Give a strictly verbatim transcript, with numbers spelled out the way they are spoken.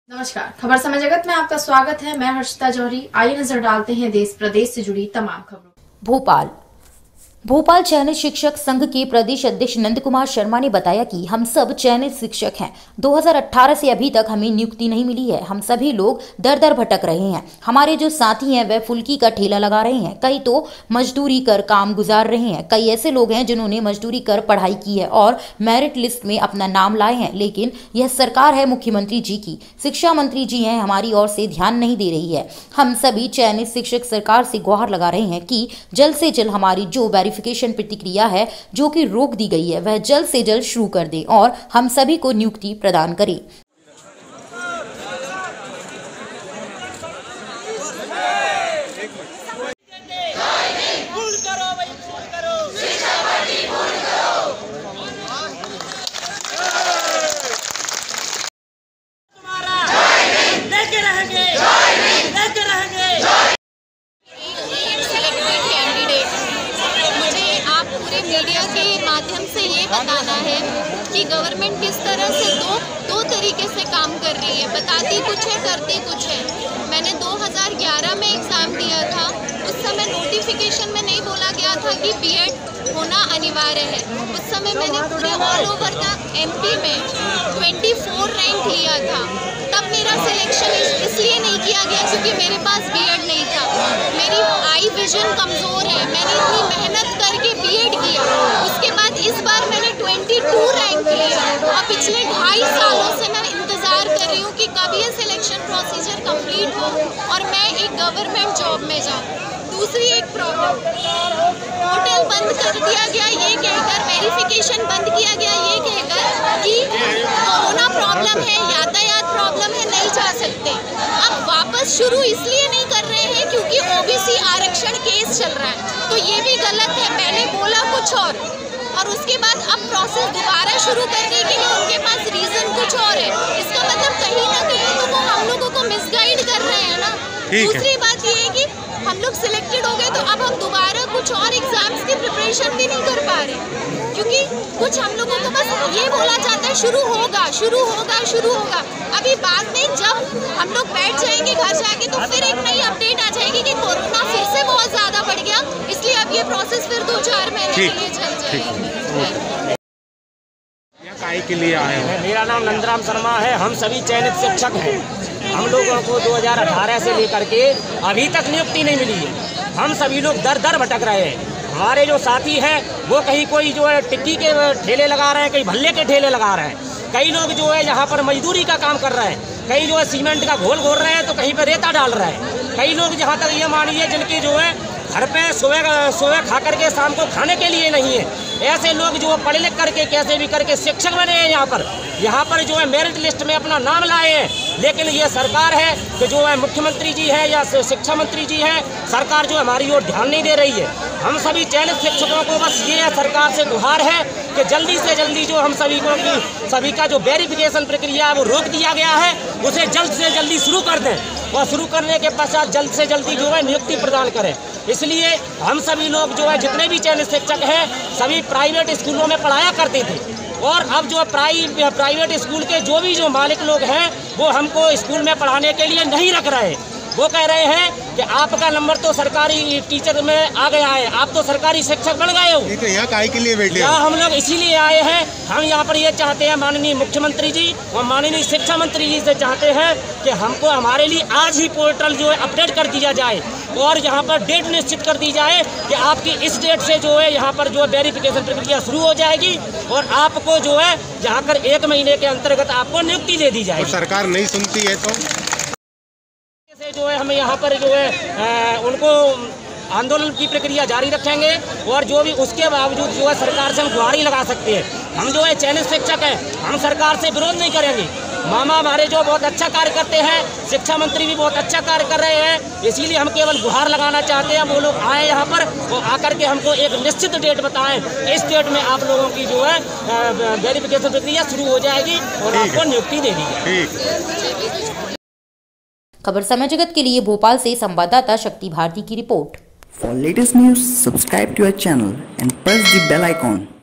नमस्कार, खबर समय जगत में आपका स्वागत है। मैं हर्षिता जौहरी। आइए नजर डालते हैं देश प्रदेश से जुड़ी तमाम खबरों। भोपाल भोपाल चयनित शिक्षक संघ के प्रदेश अध्यक्ष नंद कुमार शर्मा ने बताया कि हम सब चयनित शिक्षक हैं। दो हज़ार अठारह से अभी तक हमें नियुक्ति नहीं मिली है। हम सभी लोग दर दर भटक रहे हैं। हमारे जो साथी हैं वह फुल्की का ठेला लगा रहे हैं, कई तो मजदूरी कर काम गुजार रहे हैं। कई ऐसे लोग हैं जिन्होंने मजदूरी कर पढ़ाई की है और मेरिट लिस्ट में अपना नाम लाए हैं, लेकिन यह सरकार है मुख्यमंत्री जी की, शिक्षा मंत्री जी हैं, हमारी ओर से ध्यान नहीं दे रही है। हम सभी चयनित शिक्षक सरकार से गुहार लगा रहे हैं कि जल्द से जल्द हमारी जो वेरिफिकेशन प्रक्रिया है जो कि रोक दी गई है वह जल्द से जल्द शुरू कर दे और हम सभी को नियुक्ति प्रदान करें। मीडिया के माध्यम से ये बताना है कि गवर्नमेंट किस तरह से दो दो तरीके से काम कर रही है, बताती कुछ है करती कुछ है। मैंने दो हज़ार ग्यारह में एग्ज़ाम दिया था, उस समय नोटिफिकेशन में नहीं बोला गया था कि बीएड होना अनिवार्य है। उस समय मैंने पूरे ऑल ओवर द एमपी में चौबीस रैंक लिया था। तब मेरा सिलेक्शन इसलिए नहीं किया गया क्योंकि मेरे पास बीएड नहीं था। मेरी आई विजन कमज़ोर है, मैंने इतनी मेहनत करके बीएड किया। उसके बाद इस बार मैंने बाईस रैंक लिया और पिछले ढाई सालों से मैं इंतज़ार कर रही हूँ कि कब ये सिलेक्शन प्रोसीजर कंप्लीट हो और मैं एक गवर्नमेंट जॉब में जाऊँ। दूसरी एक प्रॉब्लम, होटल बंद कर दिया गया ये कहकर, वेरिफिकेशन बंद किया गया ये कहकर कि कोरोना प्रॉब्लम है, यातायात प्रॉब्लम है, नहीं जा सकते। अब वापस शुरू इसलिए नहीं कर रहे हैं क्योंकि ओबीसी आरक्षण केस चल रहा है, तो ये भी गलत है। पहले बोला कुछ और और उसके बाद अब प्रोसेस दोबारा शुरू करने के लिए उनके पास रीज़न कुछ और है। इसका मतलब कहीं ना कहीं तो वो हम लोगों को मिसगाइड कर रहे हैं ना। दूसरी बात ये है कि हम लोग सिलेक्टेड हो गए तो अब हम दोबारा कुछ और एग्जाम्स की प्रिपरेशन भी नहीं कर पा रहे, क्योंकि कुछ हम लोगों को बस ये बोला जाता है शुरू होगा शुरू होगा शुरू होगा। अभी बाद में जब हम लोग बैठ जाएंगे घर जाके तो फिर एक नई अपडेट आ जाएगी कि कोरोना फिर से बहुत ज़्यादा बढ़ गया, इसलिए अब ये प्रोसेस फिर दो चार महीने के लिए चल जाएगी। काय के लिए आए हैं? मेरा नाम नंदराम शर्मा है। हम सभी चयनित शिक्षक हैं। हम लोगों को दो हज़ार अठारह से लेकर के अभी तक नियुक्ति नहीं मिली है। हम सभी लोग दर दर भटक रहे हैं। हमारे जो साथी हैं वो कहीं कोई जो है टिक्की के ठेले लगा रहे हैं, कहीं भल्ले के ठेले लगा रहे हैं, कई लोग जो है यहाँ पर मजदूरी का काम कर रहे हैं, कई जो है सीमेंट का घोल घोल रहे हैं तो कहीं पर रेता डाल रहे हैं। कई लोग जहाँ तक ये मानिए जिनके जो है घर पे सुबह सुबह खा करके शाम को खाने के लिए नहीं है, ऐसे लोग जो पढ़ लिख करके कैसे भी करके शिक्षक बने हैं। यहाँ पर यहाँ पर जो है मेरिट लिस्ट में अपना नाम लाए हैं, लेकिन ये सरकार है कि जो है मुख्यमंत्री जी है या शिक्षा मंत्री जी है, सरकार जो हमारी ओर ध्यान नहीं दे रही है। हम सभी चयनित शिक्षकों को बस ये सरकार से गुहार है कि जल्दी से जल्दी जो हम सभी को की सभी का जो वेरिफिकेशन प्रक्रिया है वो रोक दिया गया है, उसे जल्द से जल्दी शुरू कर दें और शुरू करने के पश्चात जल्द से जल्दी जो है नियुक्ति प्रदान करें। इसलिए हम सभी लोग जो है जितने भी चयनित शिक्षक हैं सभी प्राइवेट स्कूलों में पढ़ाया करते थे, और अब जो प्राइ प्राइवेट स्कूल के जो भी जो मालिक लोग हैं वो हमको स्कूल में पढ़ाने के लिए नहीं रख रहे। वो कह रहे हैं कि आपका नंबर तो सरकारी टीचर में आ गया है, आप तो सरकारी शिक्षक बन गए हो। तो यहाँ काय के लिए बैठे? यहाँ हम लोग इसीलिए आए हैं। हम यहाँ पर ये चाहते हैं माननीय मुख्यमंत्री जी और माननीय शिक्षा मंत्री जी से चाहते हैं कि हमको हमारे लिए आज ही पोर्टल जो है अपडेट कर दिया जाए और यहाँ पर डेट निश्चित कर दी जाए कि आपकी इस डेट से जो है यहाँ पर जो है वेरिफिकेशन प्रक्रिया शुरू हो जाएगी और आपको जो है यहाँ पर एक महीने के अंतर्गत आपको नियुक्ति दे दी जाएगी। सरकार नहीं सुनती है तो जो है हम यहाँ पर जो है आ, उनको आंदोलन की प्रक्रिया जारी रखेंगे और जो भी उसके बावजूद जो है सरकार से हम गुहारी लगा सकते हैं। हम जो है चयनित शिक्षक हैं, हम सरकार से विरोध नहीं करेंगे। मामा हमारे जो बहुत अच्छा कार्य करते हैं, शिक्षा मंत्री भी बहुत अच्छा कार्य कर रहे हैं, इसीलिए हम केवल गुहार लगाना चाहते हैं वो लोग आए यहाँ पर और आकर के हमको एक निश्चित डेट बताएं, इस डेट में आप लोगों की जो है वेरिफिकेशन प्रक्रिया शुरू हो जाएगी और आपको नियुक्ति दे दी जाएगी। खबर समय जगत के लिए भोपाल से संवाददाता शक्ति भारती की report. For latest news, subscribe to our channel and press the bell icon.